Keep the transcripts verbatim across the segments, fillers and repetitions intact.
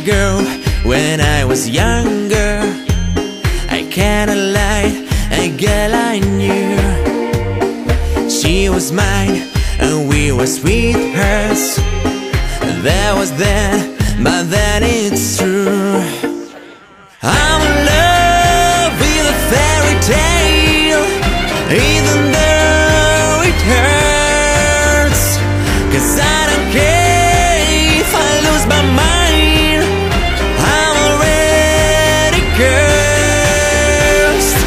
girl when I was younger. I kinda lied, a girl I knew. She was mine and we were sweethearts. That was then, but then it's true. I'm in love with a fairy tale, even though it hurts. Cause I don't care if I lose my mind, I'm already cursed.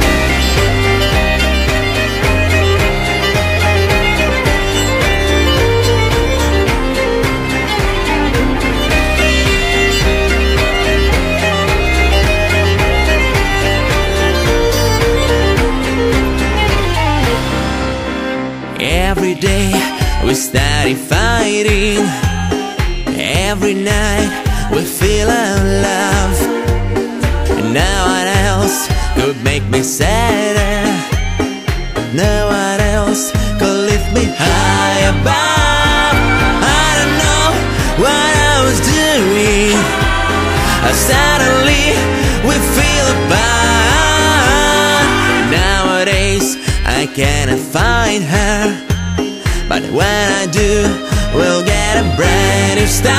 Every day we started fighting. Every night we feel our love. And no one else could make me sadder. No one else could lift me high above. I don't know what I was doing. Suddenly we feel apart. Nowadays I cannot find her, but when I do, we'll get a brand new start.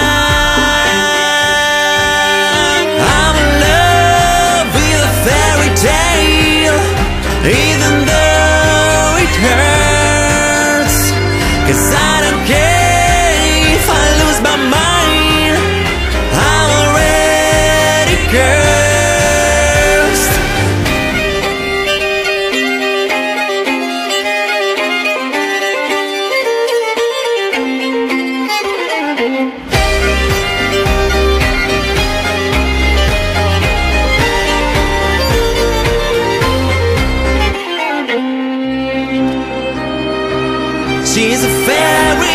I'm in love with a fairy tale, even though it hurts. Cause I don't care if I lose my mind, I'm already cursed. She's a fairy